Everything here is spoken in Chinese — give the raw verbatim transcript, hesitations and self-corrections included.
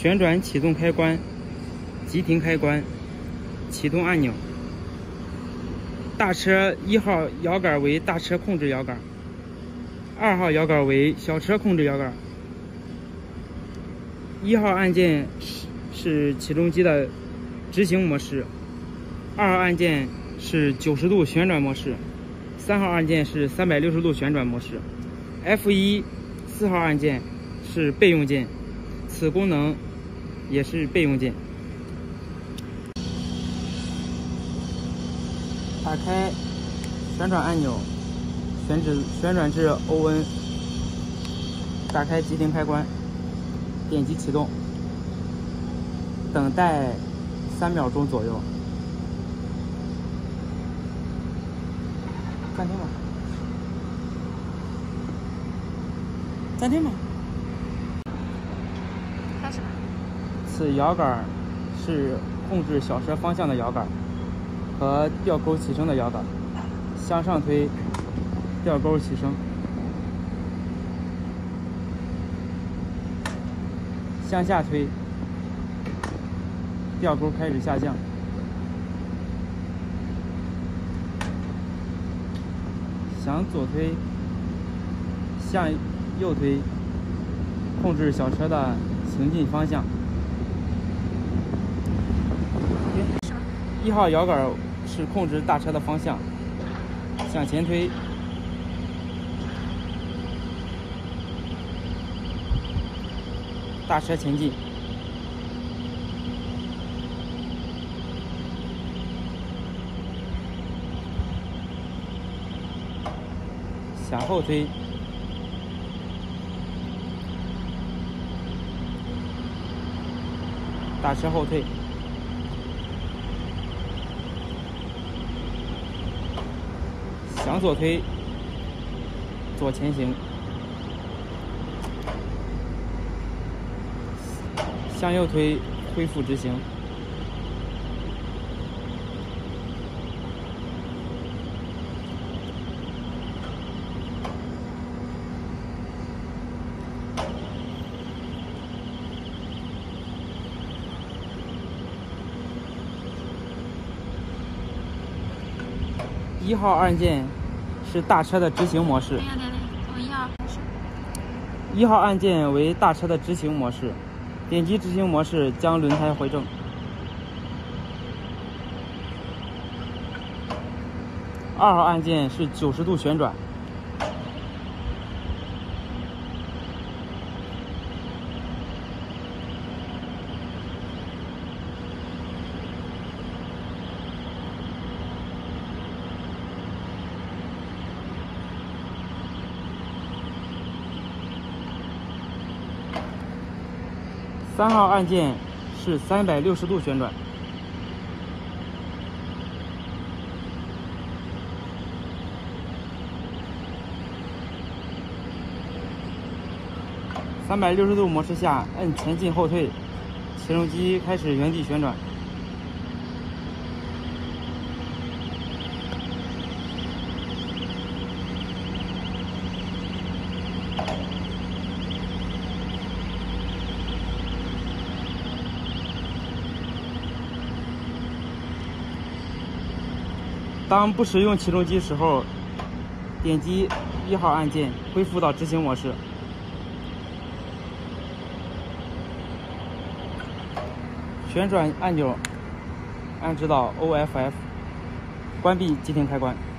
旋转启动开关、急停开关、启动按钮。大车一号摇杆为大车控制摇杆，二号摇杆为小车控制摇杆。一号按键是是起重机的执行模式，二号按键是九十度旋转模式，三号按键是三百六十度旋转模式。F 一 四号按键是备用键，此功能也是备用键。打开旋转按钮，旋至旋转至欧温，打开急停开关，点击启动，等待三秒钟左右。暂停吧，暂停吧。 开始吧。 此摇杆是控制小车方向的摇杆和吊钩起升的摇杆，向上推，吊钩起升；向下推，吊钩开始下降；向左推，向右推，控制小车的行进方向。一号摇杆是控制大车的方向，向前推，大车前进；向后推，大车后退；向左推，左前行；向右推，恢复直行。一号按键是大车的执行模式。 等一下，等一下，从一号开始。 一号按键为大车的执行模式，点击执行模式将轮胎回正。二号按键是九十度旋转。三号按键是三百六十度旋转。三百六十度模式下，按前进后退，起重机开始原地旋转。当不使用起重机时候，点击一号按键恢复到执行模式。旋转按钮按至到 O F F， 关闭急停开关。